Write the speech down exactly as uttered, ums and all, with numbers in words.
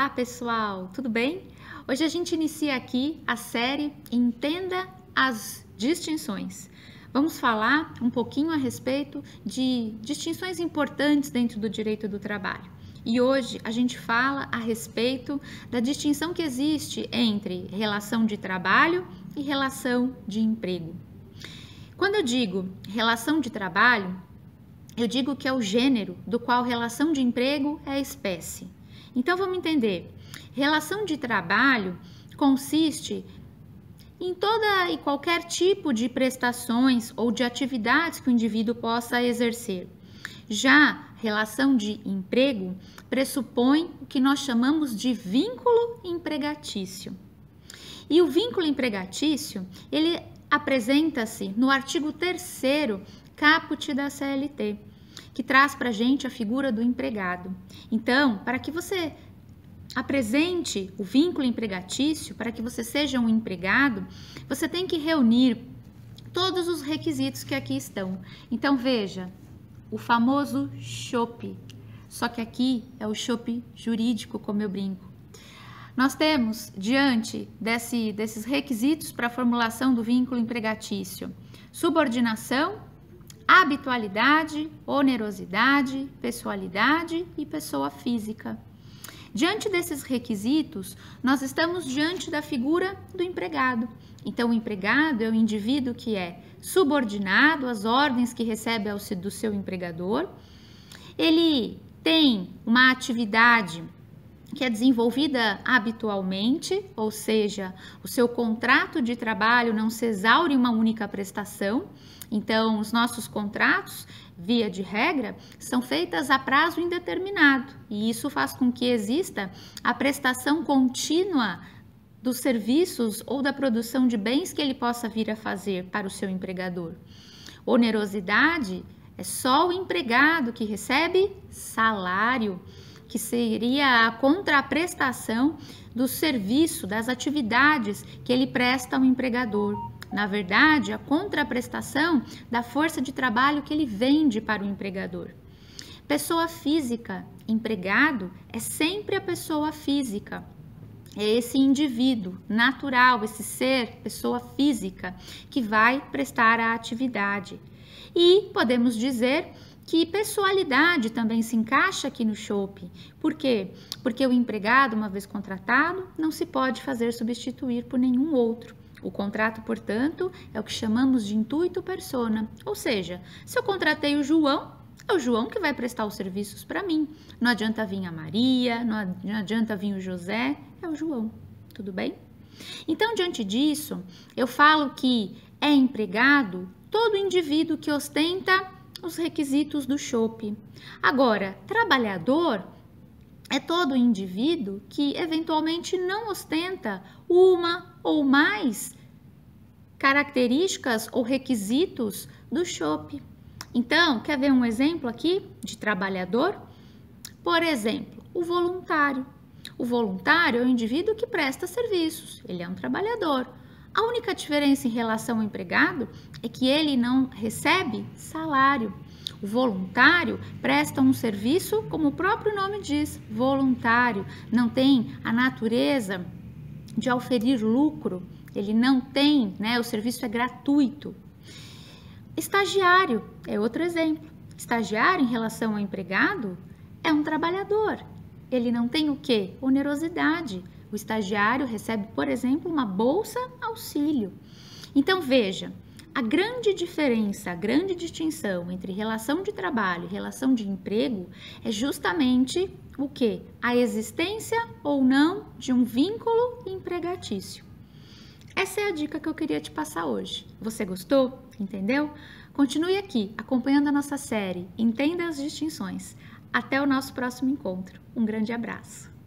Olá, pessoal, tudo bem? Hoje a gente inicia aqui a série Entenda as Distinções. Vamos falar um pouquinho a respeito de distinções importantes dentro do direito do trabalho. E hoje a gente fala a respeito da distinção que existe entre relação de trabalho e relação de emprego. Quando eu digo relação de trabalho, eu digo que é o gênero do qual relação de emprego é a espécie. Então vamos entender, relação de trabalho consiste em toda e qualquer tipo de prestações ou de atividades que o indivíduo possa exercer. Já relação de emprego pressupõe o que nós chamamos de vínculo empregatício. E o vínculo empregatício, ele apresenta-se no artigo terceiro caput da C L T, que traz para a gente a figura do empregado. Então, para que você apresente o vínculo empregatício, para que você seja um empregado, você tem que reunir todos os requisitos que aqui estão. Então, veja, o famoso chope, só que aqui é o chope jurídico, como eu brinco. Nós temos, diante desse, desses requisitos para a formulação do vínculo empregatício, subordinação, habitualidade, onerosidade, pessoalidade e pessoa física. Diante desses requisitos, nós estamos diante da figura do empregado. Então, o empregado é o indivíduo que é subordinado às ordens que recebe do seu empregador. Ele tem uma atividade que é desenvolvida habitualmente, ou seja, o seu contrato de trabalho não se exaure em uma única prestação. Então, os nossos contratos, via de regra, são feitos a prazo indeterminado, e isso faz com que exista a prestação contínua dos serviços ou da produção de bens que ele possa vir a fazer para o seu empregador. Onerosidade é só o empregado que recebe salário, que seria a contraprestação do serviço, das atividades que ele presta ao empregador. Na verdade, a contraprestação da força de trabalho que ele vende para o empregador. Pessoa física, empregado, é sempre a pessoa física. É esse indivíduo natural, esse ser, pessoa física, que vai prestar a atividade. E podemos dizer que pessoalidade também se encaixa aqui no chope. Por quê? Porque o empregado, uma vez contratado, não se pode fazer substituir por nenhum outro. O contrato, portanto, é o que chamamos de intuito persona, ou seja, se eu contratei o João, é o João que vai prestar os serviços para mim. Não adianta vir a Maria, não adianta vir o José, é o João, tudo bem? Então, diante disso, eu falo que é empregado todo indivíduo que ostenta os requisitos do chope. Agora, trabalhador é todo indivíduo que eventualmente não ostenta uma ou mais características ou requisitos do chope. Então, quer ver um exemplo aqui de trabalhador? Por exemplo, o voluntário. O voluntário é o indivíduo que presta serviços, ele é um trabalhador. A única diferença em relação ao empregado é que ele não recebe salário. O voluntário presta um serviço, como o próprio nome diz, voluntário. Não tem a natureza de auferir lucro, ele não tem, né? O serviço é gratuito. Estagiário é outro exemplo. Estagiário, em relação ao empregado, é um trabalhador. Ele não tem o quê? Onerosidade. O estagiário recebe, por exemplo, uma bolsa auxílio. Então, veja, a grande diferença, a grande distinção entre relação de trabalho e relação de emprego é justamente o quê? A existência ou não de um vínculo empregatício. Essa é a dica que eu queria te passar hoje. Você gostou? Entendeu? Continue aqui, acompanhando a nossa série Entenda as Distinções. Até o nosso próximo encontro. Um grande abraço.